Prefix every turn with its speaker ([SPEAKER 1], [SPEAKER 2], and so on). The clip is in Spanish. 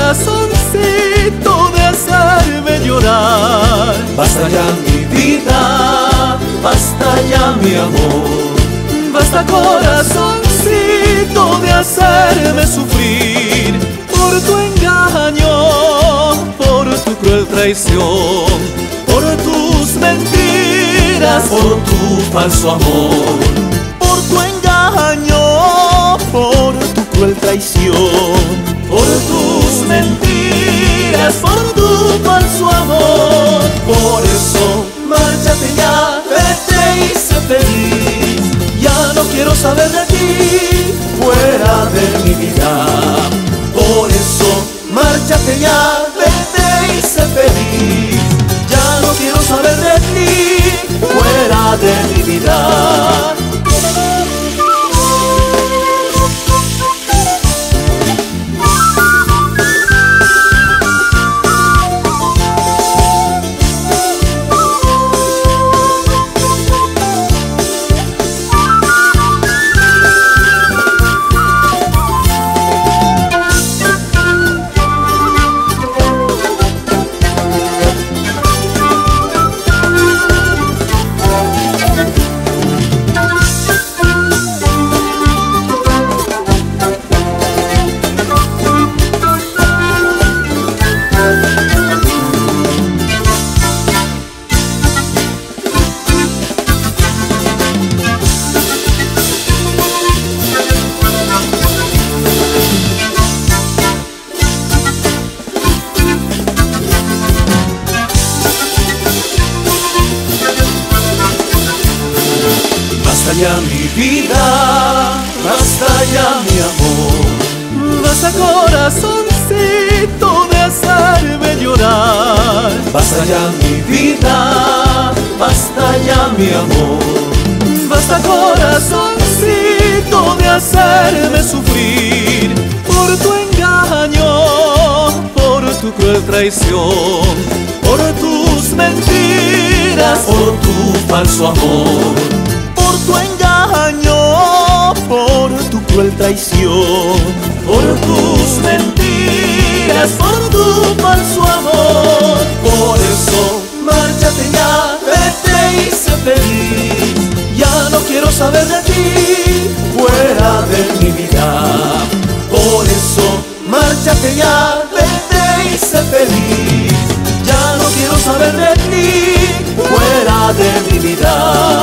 [SPEAKER 1] corazoncito de hacerme llorar.
[SPEAKER 2] Basta ya mi vida, basta ya mi amor.
[SPEAKER 1] Basta corazoncito de hacerme sufrir por tu engaño, por tu cruel traición, por tus mentiras,
[SPEAKER 2] Por tu falso amor.
[SPEAKER 1] por tu engaño, por tu cruel traición,
[SPEAKER 2] Por tus mentiras,
[SPEAKER 1] por tu falso amor.
[SPEAKER 2] por eso márchate ya, vete y sé feliz.
[SPEAKER 1] Ya no quiero saber de ti,
[SPEAKER 2] Fuera de mi vida.
[SPEAKER 1] por eso márchate ya, vete y sé feliz. Ya no quiero saber de ti,
[SPEAKER 2] Fuera de mi vida. Basta ya mi vida, basta ya mi amor.
[SPEAKER 1] basta corazoncito de hacerme llorar.
[SPEAKER 2] Basta ya mi vida, basta ya mi amor.
[SPEAKER 1] Basta corazoncito de hacerme sufrir por tu engaño, por tu cruel traición, por tus mentiras,
[SPEAKER 2] Por tu falso amor.
[SPEAKER 1] por tu engaño, por tu cruel traición,
[SPEAKER 2] Por tus mentiras,
[SPEAKER 1] por tu falso amor.
[SPEAKER 2] por eso
[SPEAKER 1] Márchate ya, vete y sé feliz. Ya no quiero saber de ti,
[SPEAKER 2] fuera de mi vida.
[SPEAKER 1] por eso márchate ya, vete y sé feliz. Ya no quiero saber de ti,
[SPEAKER 2] Fuera de mi vida.